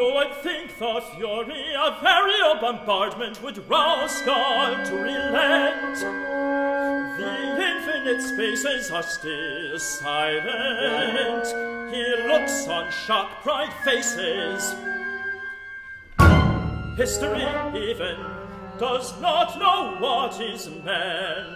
You would think the fury of very bombardment would rouse God to relent. The infinite spaces are still silent. He looks on shock-bright faces. History even does not know what is meant.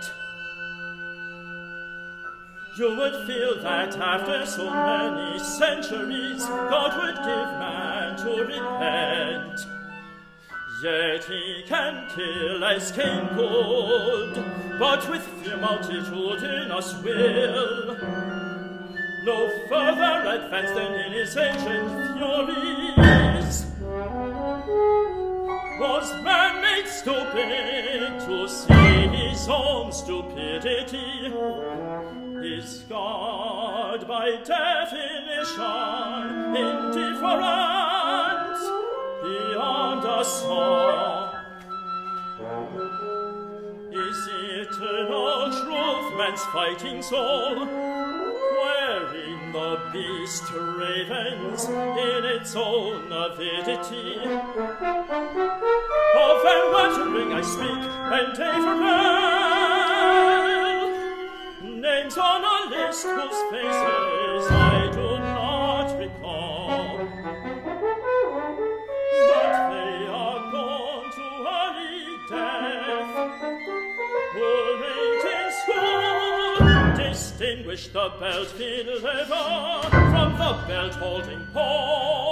You would feel that after so many centuries, God would give man to repent. Yet he can kill as Cain could, but with fear multitudinous will. No further advanced than in his ancient furies. Was man made stupid to see his own stupidity? Is God by definition indifferent beyond us all? Is eternal truth man's fighting soul, wherein the beast ravens in its own avidity? Of wandering I speak, and Eberhart, names on a list whose faces I do not recall, but they are gone to early death. Who late in school distinguished the belt deliver from the belt-holding pole.